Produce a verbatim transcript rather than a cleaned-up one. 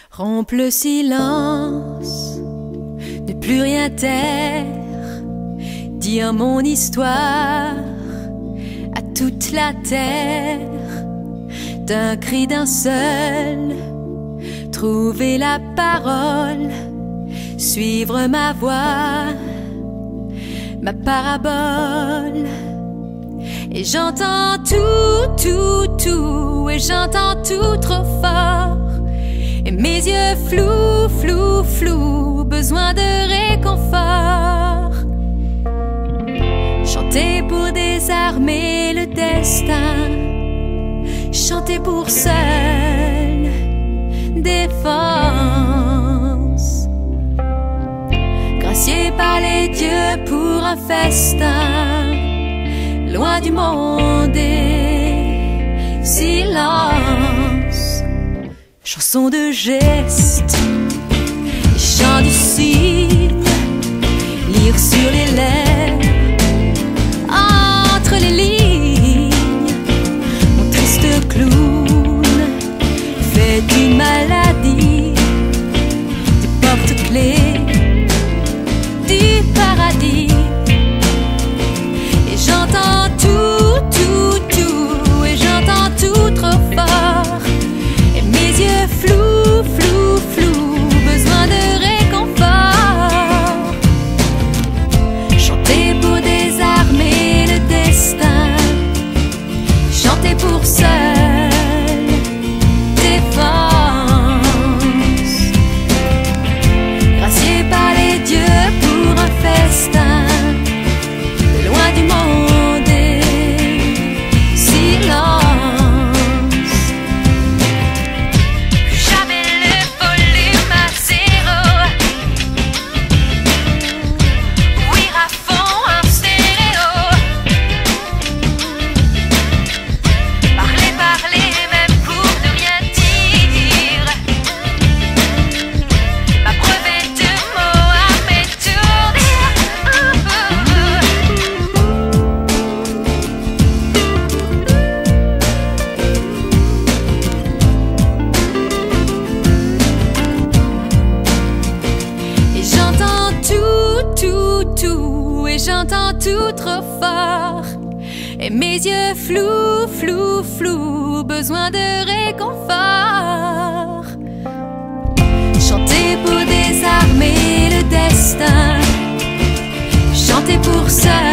Rompre le silence, ne plus rien taire, dire mon histoire à toute la terre, d'un cri d'un seul, trouver la parole, suivre ma voie, ma parabole. Et j'entends tout, tout, tout, et j'entends tout trop fort. Et mes yeux flous, flous, flous, besoin de réconfort. Chanter pour désarmer le destin, chanter pour seule défense. Gracié par les dieux pour un festin, loin du monde et silence. Chanson de gestes, chant du cygne, lire sur les lèvres, entre les lignes, mon triste clown fait d'une maladie des porte-clés du paradis. Et j'entends tout, tout, tout, et j'entends tout trop fort. Et mes yeux flous, flous, flous, besoin de réconfort. Chanter pour désarmer le destin, chanter pour seule défense. Gracié par les dieux pour un festin, loin du monde et silence. Jamais le volume à zéro, ouïr à fond en stéréo. Parler, parler, même pour ne rien dire, m'abreuver de mots à m'étourdir. Et j'entends tout, tout, tout, et j'entends tout trop fort. Et mes yeux flous, flous, flous, besoin de réconfort. Chanter pour désarmer le destin, chanter pour seul